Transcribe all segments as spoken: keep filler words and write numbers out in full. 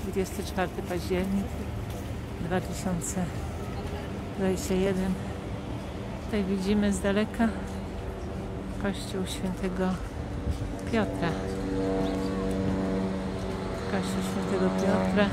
dwudziestego czwartego października dwa tysiące dwudziestego pierwszego. Tutaj widzimy z daleka kościół świętego Piotra. Kościół świętego Piotra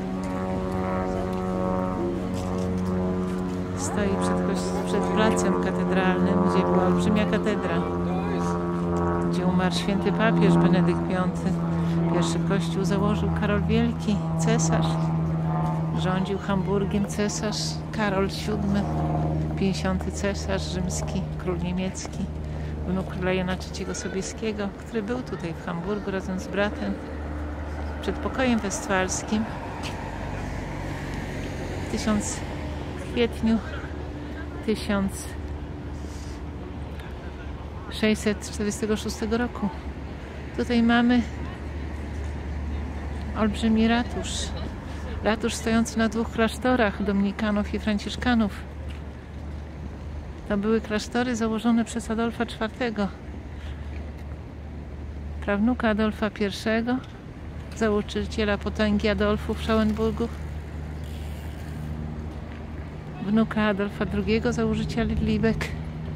stoi przed, przed placem katedralnym, gdzie była olbrzymia katedra, gdzie umarł święty papież Benedykt piąty. Pierwszy kościół założył Karol Wielki, cesarz. Rządził Hamburgiem cesarz Karol siódmy, pięćdziesiąty cesarz rzymski, król niemiecki, wnuk króla Jana trzeciego Sobieskiego, który był tutaj w Hamburgu razem z bratem przed pokojem westfalskim. W tysiąc kwietniu tysiąc sześćset czterdziestego szóstego roku. Tutaj mamy olbrzymi ratusz. Ratusz stojący na dwóch klasztorach dominikanów i franciszkanów. To były klasztory założone przez Adolfa czwartego, prawnuka Adolfa pierwszego, założyciela potęgi Adolfów w Schauenburgu, wnuka Adolfa drugiego, założyciela Lübeck,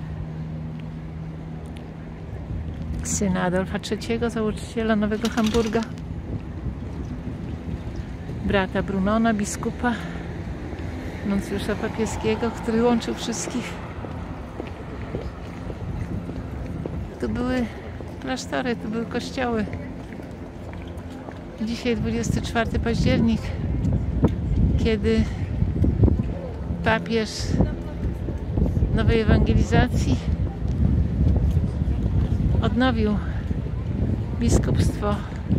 syna Adolfa trzeciego, założyciela Nowego Hamburga, brata Brunona, biskupa, nuncjusza papieskiego, który łączył wszystkich. Tu były klasztory, tu były kościoły. Dzisiaj dwudziestego czwartego października, kiedy papież nowej ewangelizacji odnowił biskupstwo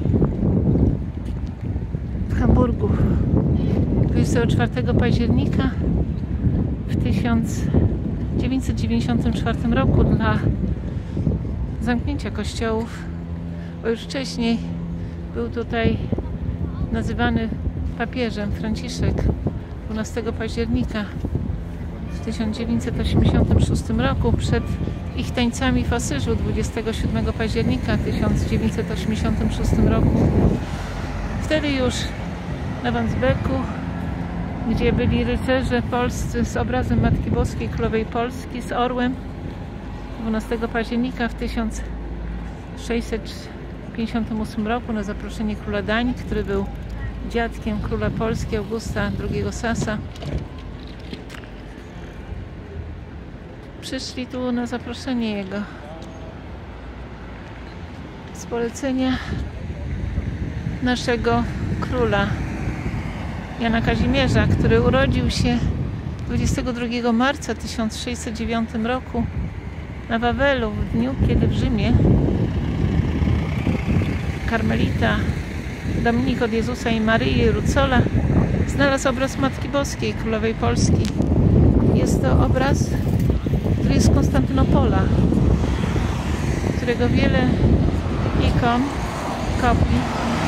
w Hamburgu. dwudziestego czwartego października w tysiąc dziewięćset dziewięćdziesiątym czwartym roku dla zamknięcia kościołów, bo już wcześniej był tutaj nazywany papieżem Franciszek dwunastego października w tysiąc dziewięćset osiemdziesiątym szóstym roku przed ich tańcami w Asyżu dwudziestego siódmego października tysiąc dziewięćset osiemdziesiątym szóstym roku. Wtedy już na Wandsbeku, gdzie byli rycerze polscy z obrazem Matki Boskiej Królowej Polski z orłem, dwunastego października w tysiąc sześćset pięćdziesiątym ósmym roku na zaproszenie króla Danii, który był dziadkiem króla Polski Augusta drugiego Sasa, przyszli tu na zaproszenie jego z polecenia naszego króla Jana Kazimierza, który urodził się dwudziestego drugiego marca tysiąc sześćset dziewiątym roku na Wawelu, w dniu, kiedy w Rzymie karmelita Dominik od Jezusa i Maryi Rucola znalazł obraz Matki Boskiej Królowej Polski. Jest to obraz, który jest z Konstantynopola, którego wiele ikon, kopii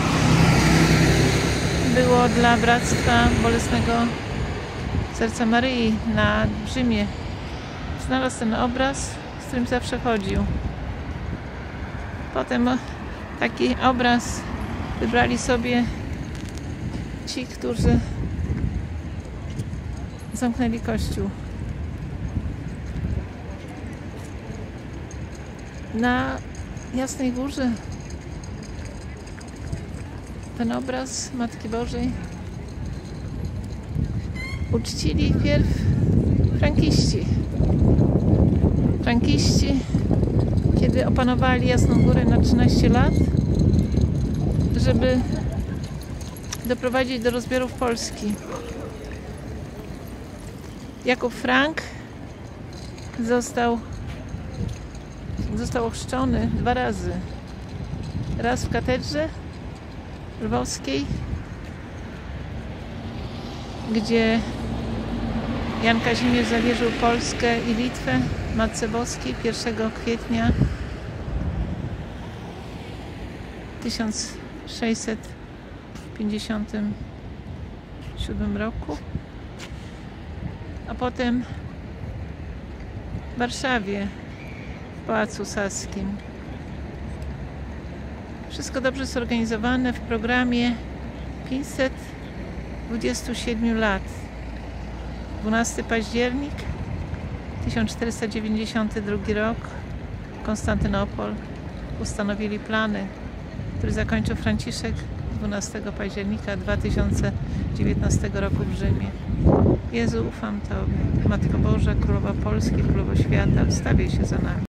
było dla Bractwa Bolesnego Serca Maryi na Rzymie. Znalazł ten obraz, z którym zawsze chodził. Potem taki obraz wybrali sobie ci, którzy zamknęli kościół. Na Jasnej Górze ten obraz Matki Bożej uczcili wpierw frankiści. Frankiści, kiedy opanowali Jasną Górę na trzynaście lat, żeby doprowadzić do rozbiorów Polski. Jakub Frank został, został ochrzczony dwa razy. Raz w katedrze lwowskiej, gdzie Jan Kazimierz zawierzył Polskę i Litwę Matce Boskiej pierwszego kwietnia tysiąc sześćset pięćdziesiątym siódmym roku, a potem w Warszawie w Pałacu Saskim. Wszystko dobrze zorganizowane w programie pięćset dwadzieścia siedem lat. dwunastego października tysiąc czterysta dziewięćdziesiąty drugi rok. Konstantynopol. Ustanowili plany, który zakończył Franciszek dwunastego października dwa tysiące dziewiętnastego roku w Rzymie. Jezu, ufam Tobie. Matko Boża, Królowa Polski, Królowo Świata, wstawiaj się za nami.